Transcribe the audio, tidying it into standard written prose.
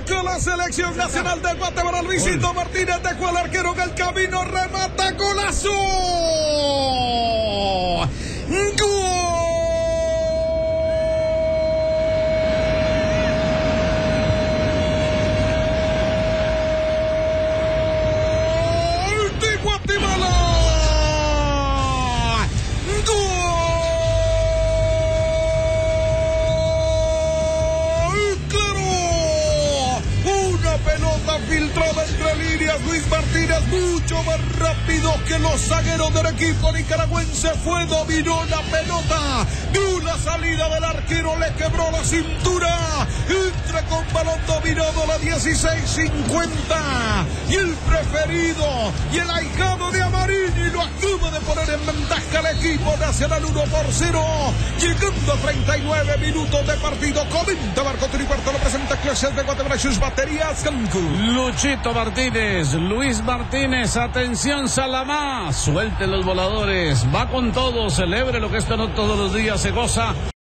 Ataca la selección nacional de Guatemala. Luisito Martínez dejó al arquero en el camino. Remata, golazo. ¡Gol! Pelota filtrada entre líneas. Luis Martínez mucho más rápido que los zagueros del equipo nicaragüense. Dominó la pelota. Vio la salida del arquero, le quebró la cintura. Entra con balón dominado la 16:50. Y el preferido y el ahijado de Amarini lo acaba de poner en ventaja al equipo nacional 1-0. Llegando a 39 minutos de partido. Comenta Marco Turiparto, lo presenta Clases de Guatemala, sus baterías. Luchito Martínez, Luis Martínez, atención Salamá, suelte los voladores, va con todo, celebre lo que esto no todos los días se goza.